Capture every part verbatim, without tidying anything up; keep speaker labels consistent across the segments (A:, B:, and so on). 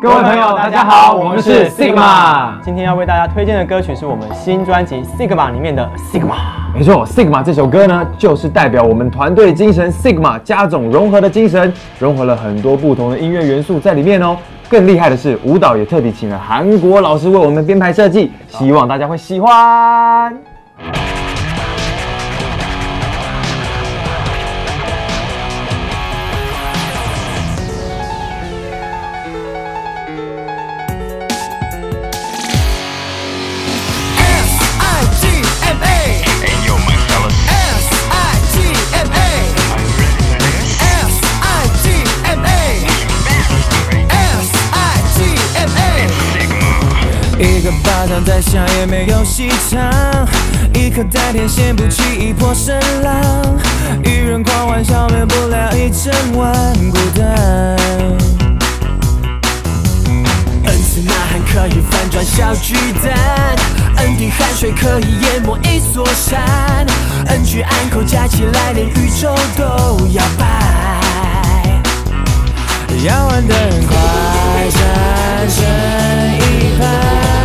A: 各位朋友，大家好，我们是 Sigma。
B: 今天要为大家推荐的歌曲是我们新专辑《Sigma》里面的《Sigma》。
A: 没错 ，Sigma 这首歌呢，就是代表我们团队精神 Sigma 加种融合的精神，融合了很多不同的音乐元素在里面哦。更厉害的是，舞蹈也特地请了韩国老师为我们编排设计，希望大家会喜欢。
C: 一个巴掌再响也没有戏唱，一颗代天掀不起一波声浪，一人狂欢消灭不了一整晚孤单。恩赐呐喊可以翻转小巨蛋，恩典汗水可以淹没一座山，恩举安口加起来连宇宙都摇摆。要玩得很快，战成一派，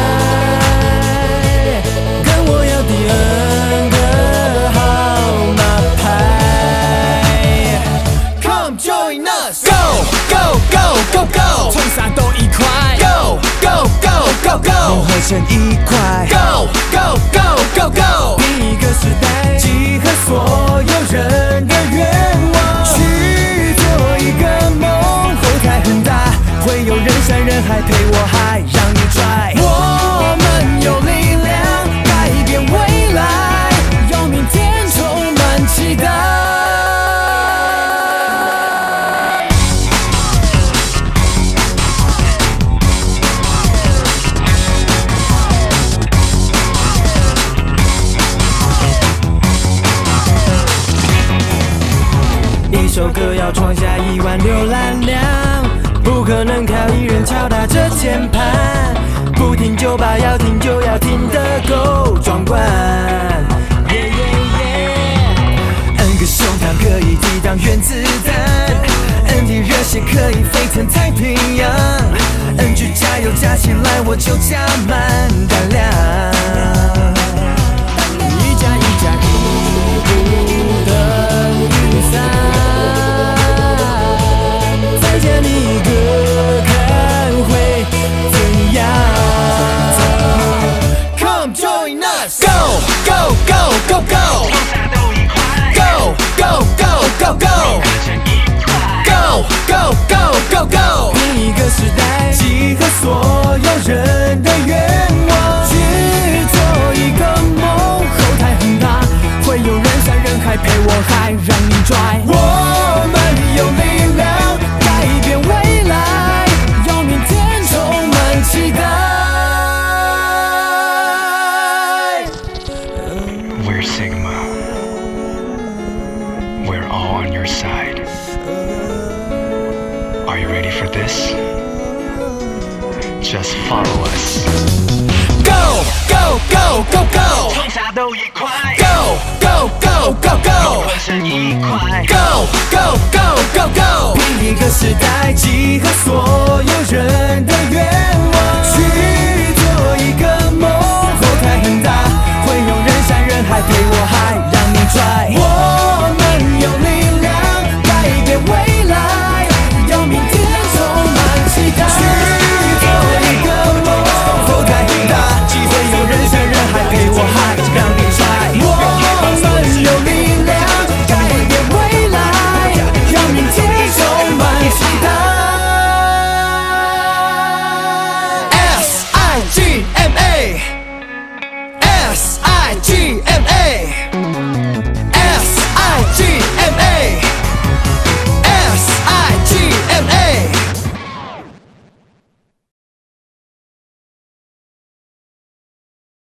C: 跟我要第 N 个号码牌。Come join us, go go go go go， 冲啥都一块 ，Go go go go go， 融合成一块 ，Go go go go go， 第一个时代集合所有人的愿望，去做一个梦。很大，会有人山人海陪我，还让你拽。我们有力量改变未来，有明天充满期待。一首歌要创下一万浏览量，不可能靠一人敲打着键盘，不听就把要听就要听得够壮观。耶耶耶！N 个胸膛可以抵挡原子弹 ，N 滴热血可以沸腾太平洋 ，N 句加油加起来我就加满胆量。一加一加一不等于三。再见你一个看会怎样 ？Come join us, go go go go go， go go go go go， go go go go go， 另一个时代集合所有人的愿望，去做一个梦，后台很大，会有人山人海陪我，还让你拽。我们有力量。改变未来，有明天充满期待。
D: We're Sigma. We're all on your side. Are you ready for this? Just follow us.
C: Go go go go go，
D: 冲啥都一块
C: Go go go go go，
D: 合成一块
C: Go go go go go， 另一个时代集合所有人的愿望。